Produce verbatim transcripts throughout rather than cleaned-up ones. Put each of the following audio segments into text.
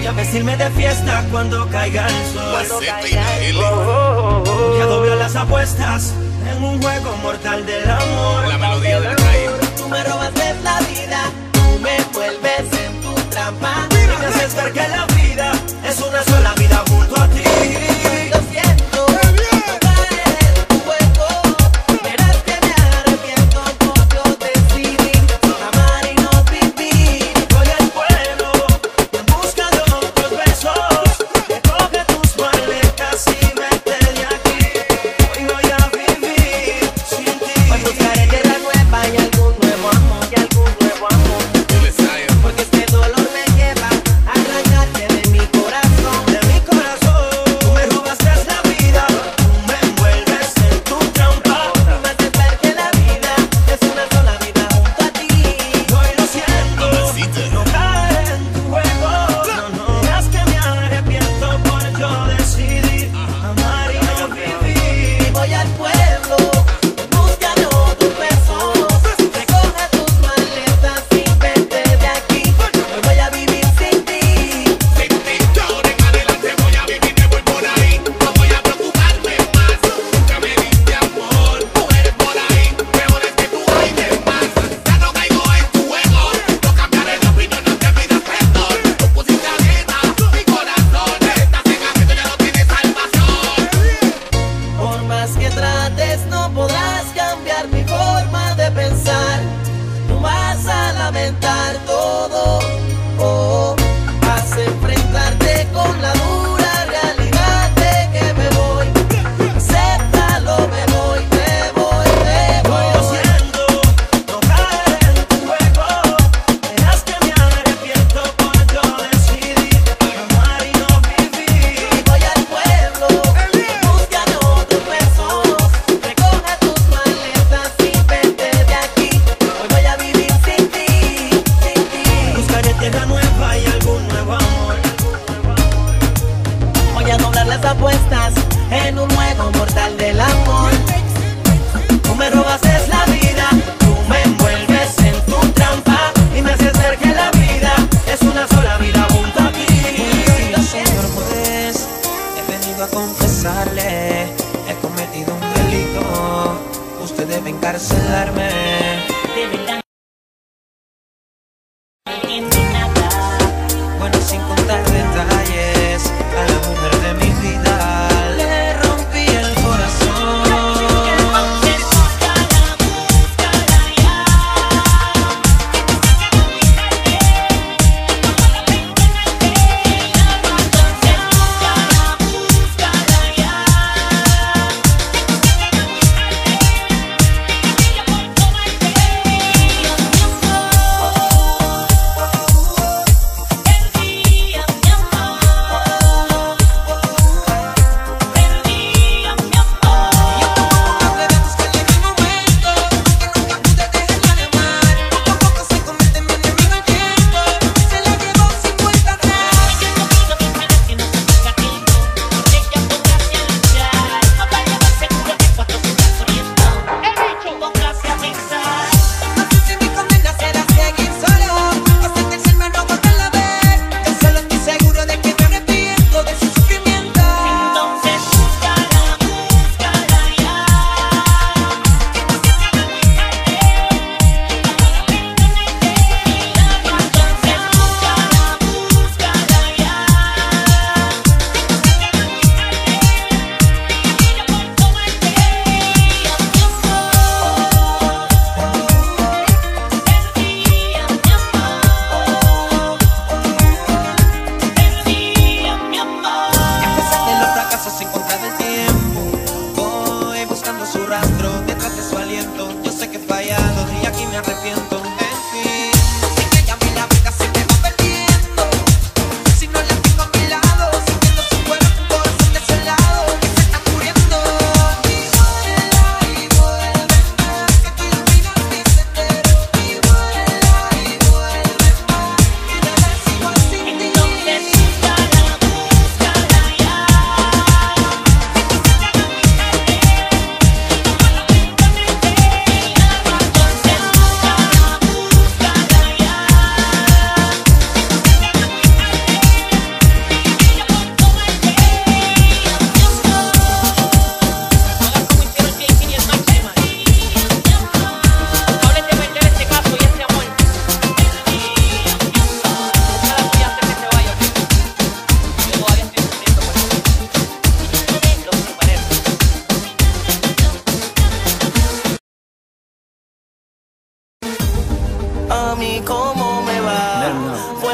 a vestirme de fiesta cuando caiga el sol. Cuando caiga el sol. Oh, oh, oh. Ya doblé las apuestas en un juego mortal del amor. La melodía de la calle. Tú me robaste la vida, tú me vuelves en tu trampa. Y me haces ver que la vida es una sola vida junto a ti. Lo siento, no caer en tu juego. Verás que me arrepiento por yo decidí solo amar y no vivir. Voy al vuelo en busca de otros besos. Recoge tus maletas y vete de aquí. Hoy voy a vivir sin ti. Pues buscaré tierra nueva y algún nuevo amor, y algún nuevo amor. Porque este dolor me lleva a arrancarte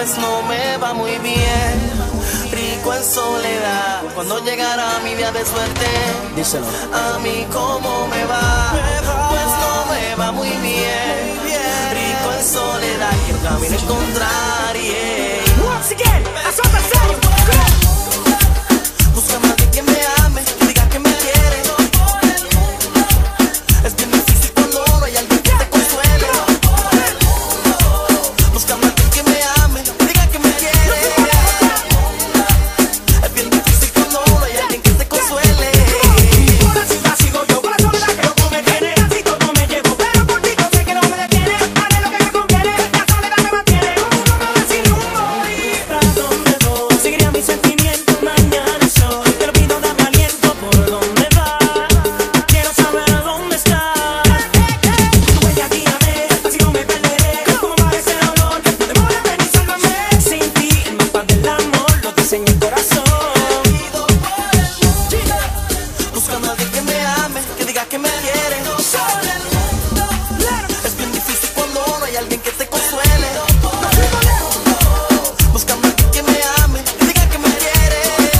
pues no me va muy bien. Rico en soledad, cuando llegará mi día de suerte. Díselo. A mí cómo me va, pues no me va muy bien. Rico en soledad, que el camino encontrar. Yeah. Once again, that's what I'm saying. Busca más de que me ame, que diga que me quiere. Es bien difícil cuando no hay alguien que te consuele. Busca más de que me ame, que diga que me quiere. Es bien difícil cuando no hay alguien que te consuele. Por la ciudad sigo yo, por la soledad que loco me tiene. Así todo me llevo, pero por ti yo sé que no me detiene. Haré lo que me conviene, la soledad me mantiene. Como un hombre sin rumbo y tras donde voy. Seguiré mis sentimientos mañana soy. Te lo pido, dame aliento por donde vas. Quiero saber dónde estás. Tu huella guíame, así no me perderé. Como parece el olor, demórate ni sálvame. Sin ti, el mapa del amor lo diseña el corazón. Buscando a alguien que me ame, que diga que me quiere. Es bien difícil cuando no hay alguien que te consuele. Buscando a alguien que me ame, que diga que me quiere.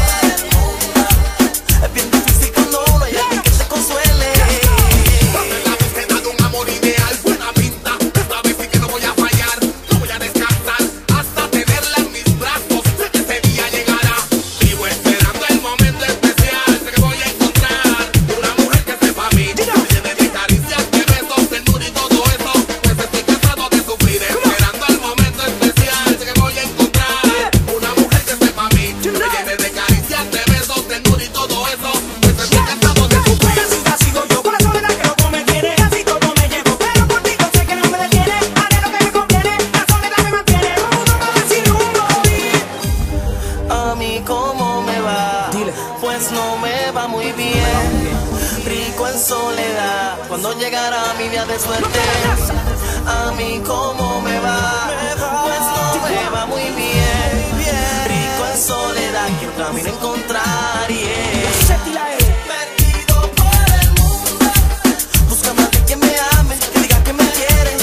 Es bien difícil cuando no hay alguien que te consuele. La búsqueda de un amor ideal, buena pinta. Esta vez sí que no voy a fallar. No voy a descansar hasta tenerla en mis brazos. Sé que ese día llegará. Vivo esperando el momento especial. Sé que voy a encontrar una mujer que sepa a mí. Me llene de caricias, de besos, ternura y todo eso. Pues estoy cansado de sufrir. Esperando el momento especial. Sé que voy a encontrar una mujer que sepa a mí. Me llene de caricias, de besos, ternura y todo eso. Pues estoy cansado de Por sufrir. la ciudad sigo yo, por la soledad que loco me tiene. Así todo me llevo, pero por ti yo sé que no me detiene. Haré lo que me conviene, la soledad me mantiene. Como un hombre sin rumbo y A mí cómo me va, Dile. pues no me va muy bien. Rico en soledad, cuando llegará mi día de suerte. A mí cómo me va, pues no me va muy bien. Rico en soledad, que el camino encontrar. Yeah. Seti la E. Perdido por el mundo, buscando a alguien que me ame, que diga que me quiere.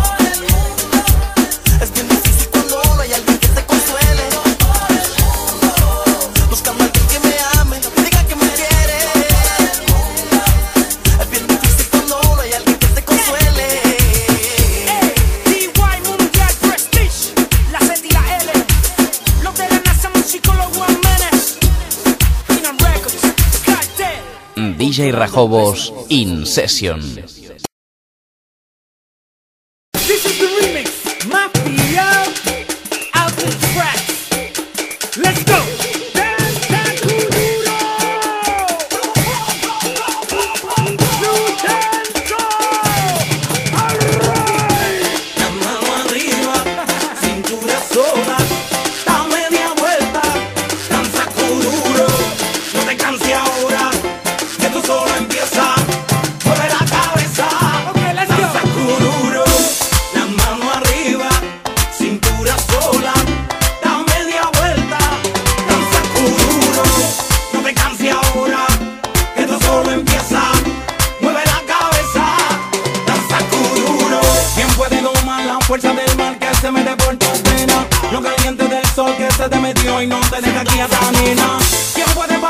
Es bien difícil cuando no hay alguien que te consuele. Buscando a alguien que me ame, que diga que me quiere. Es bien difícil cuando no hay alguien que te consuele. D Y Mundial Prestige, la Z y la L. Los de la NASA, musicólogo Juan Menes. Pinan Records, Cartel. D J Rajobos In Session. This is the remix, Mafia out the tracks. Let's go. La mano arriba, cintura sola, da media vuelta, danza duro, no te canses ahora, que tú solo empieza, mueve la cabeza, Okay, let's go. danza duro, la mano arriba, cintura sola, da media vuelta, danza duro, no te canses ahora, que tú solo empieza, mueve la cabeza, danza duro. ¿Quién puede domar la fuerza del mal que se mete por tus venas? Lo caliente del sol que se te metió y no te deja aquí a nena. ¿Quién puede